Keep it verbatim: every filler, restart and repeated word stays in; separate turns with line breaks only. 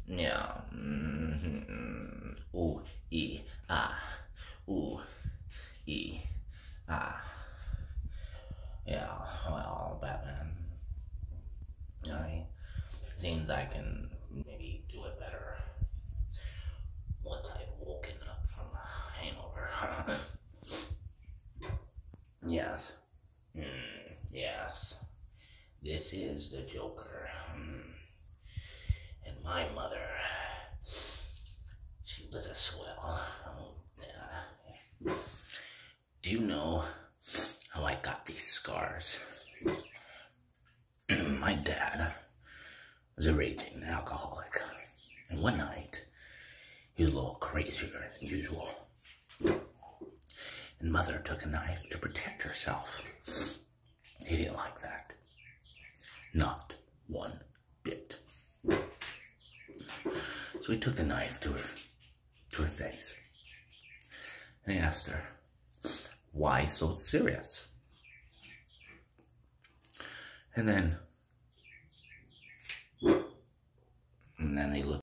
Yeah. Mm-hmm. Ooh, e, ah. Ooh, e, ah. Yeah, well, Batman. I seems I can maybe do it better once I've woken up from a hangover. Yes. Mm, yes. This is the Joker. Mm. And my mother, she was a swell. Oh, yeah. Do you know how I got these scars? My dad was a raging alcoholic. And one night, he was a little crazier than usual. And mother took a knife to protect herself. He didn't like that. Not one bit. So he took the knife to her, to her face. And he asked her, why so serious? And then